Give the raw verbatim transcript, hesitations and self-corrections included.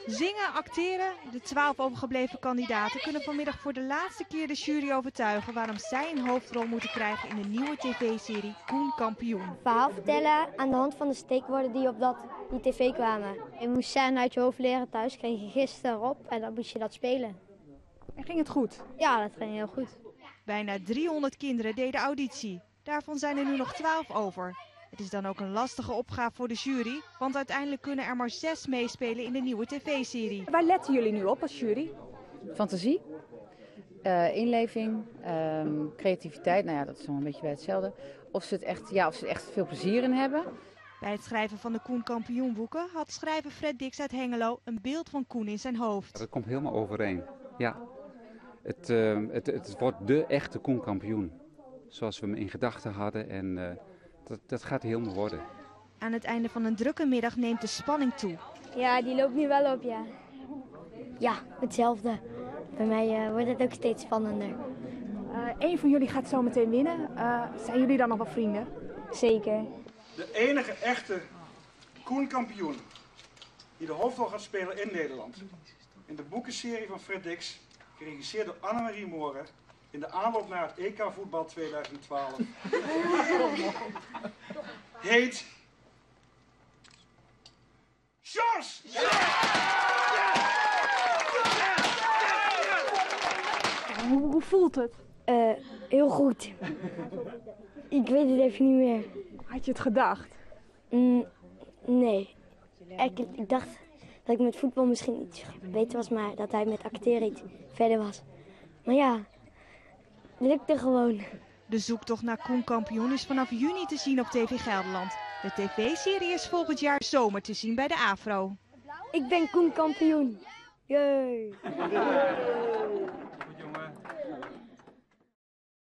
Zingen, acteren, de twaalf overgebleven kandidaten kunnen vanmiddag voor de laatste keer de jury overtuigen waarom zij een hoofdrol moeten krijgen in de nieuwe tv-serie Koen Kampioen. Verhaal vertellen aan de hand van de steekwoorden die op dat, die tv kwamen. Je moest scène uit je hoofd leren thuis, kreeg je gisteren op en dan moest je dat spelen. En ging het goed? Ja, dat ging heel goed. Bijna driehonderd kinderen deden auditie. Daarvan zijn er nu nog twaalf over. Het is dan ook een lastige opgave voor de jury, want uiteindelijk kunnen er maar zes meespelen in de nieuwe tv-serie. Waar letten jullie nu op als jury? Fantasie, uh, inleving, uh, creativiteit, nou ja, dat is nog een beetje bij hetzelfde. Of ze, het echt, ja, of ze er echt veel plezier in hebben. Bij het schrijven van de Koen Kampioenboeken had schrijver Fred Dix uit Hengelo een beeld van Koen in zijn hoofd. Dat komt helemaal overeen, ja. Het, uh, het, het wordt de echte Koen Kampioen, zoals we hem in gedachten hadden en uh, dat, dat gaat hij helemaal worden. Aan het einde van een drukke middag neemt de spanning toe. Ja, die loopt nu wel op, ja. Ja, hetzelfde. Bij mij uh, wordt het ook steeds spannender. Uh, Eén van jullie gaat zo meteen winnen. Uh, zijn jullie dan nog wel vrienden? Zeker. De enige echte Koen Kampioen die de hoofdrol gaat spelen in Nederland. In de boekenserie van Fred Dix, geregisseerd door Annemarie Moore, in de aanloop naar het E K voetbal tweeduizend twaalf. Heet Sjors! Ja! Hoe, hoe voelt het? Uh, heel goed. Ik weet het even niet meer. Had je het gedacht? Mm, nee. Ik, ik dacht dat ik met voetbal misschien iets beter was, maar dat hij met acteren iets verder was. Maar ja, het lukte gewoon. De zoektocht naar Koen Kampioen is vanaf juni te zien op T V Gelderland. De tv-serie is volgend jaar zomer te zien bij de AVRO. Ik ben Koen Kampioen. Yay!